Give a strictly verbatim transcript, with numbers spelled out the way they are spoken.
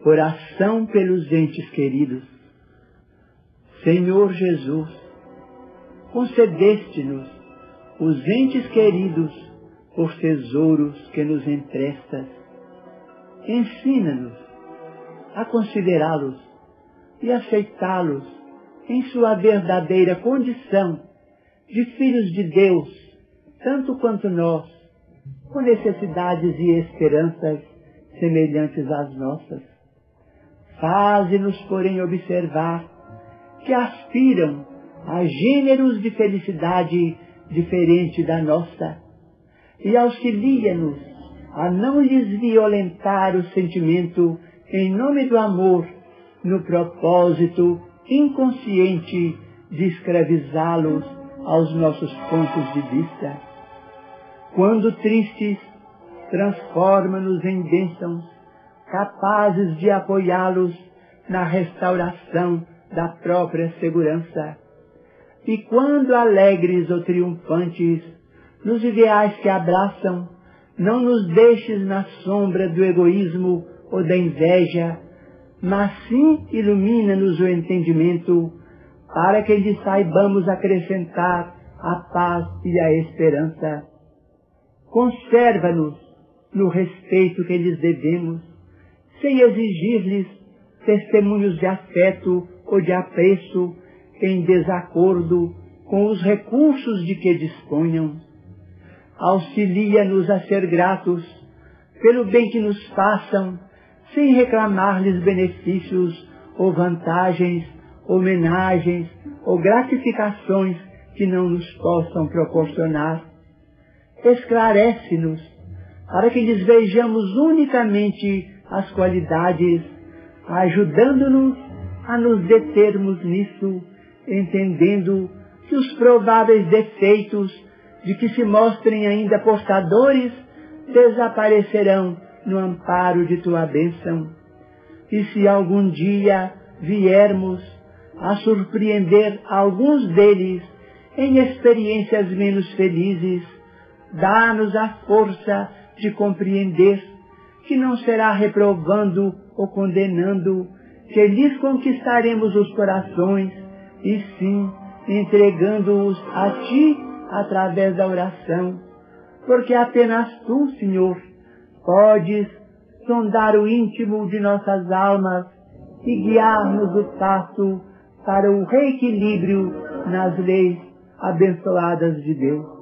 oração pelos entes queridos. Senhor Jesus, concedeste-nos os entes queridos por tesouros que nos emprestas. Ensina-nos a considerá-los e aceitá-los em sua verdadeira condição de filhos de Deus, tanto quanto nós, com necessidades e esperanças semelhantes às nossas. Faze-nos, porém, observar que aspiram a gêneros de felicidade diferente da nossa, e auxilia-nos a não lhes violentar o sentimento em nome do amor, no propósito inconsciente de escravizá-los aos nossos pontos de vista. Quando tristes, transforma-nos em bênçãos, capazes de apoiá-los na restauração da própria segurança. E quando alegres ou triunfantes, nos ideais que abraçam, não nos deixes na sombra do egoísmo ou da inveja, mas sim ilumina-nos o entendimento, para que lhe saibamos acrescentar a paz e a esperança. Conserva-nos no respeito que lhes devemos, sem exigir-lhes testemunhos de afeto ou de apreço em desacordo com os recursos de que disponham. Auxilia-nos a ser gratos pelo bem que nos façam, sem reclamar-lhes benefícios ou vantagens, homenagens ou gratificações que não nos possam proporcionar. Esclarece-nos para que lhes vejamos unicamente as qualidades, ajudando-nos a nos determos nisso, entendendo que os prováveis defeitos de que se mostrem ainda portadores desaparecerão no amparo de tua bênção. E se algum dia viermos a surpreender alguns deles em experiências menos felizes, dá-nos a força de compreender que não será reprovando ou condenando que lhes conquistaremos os corações, e sim entregando-os a Ti através da oração, porque apenas Tu, Senhor, podes sondar o íntimo de nossas almas e guiar-nos o passo para o reequilíbrio nas leis abençoadas de Deus.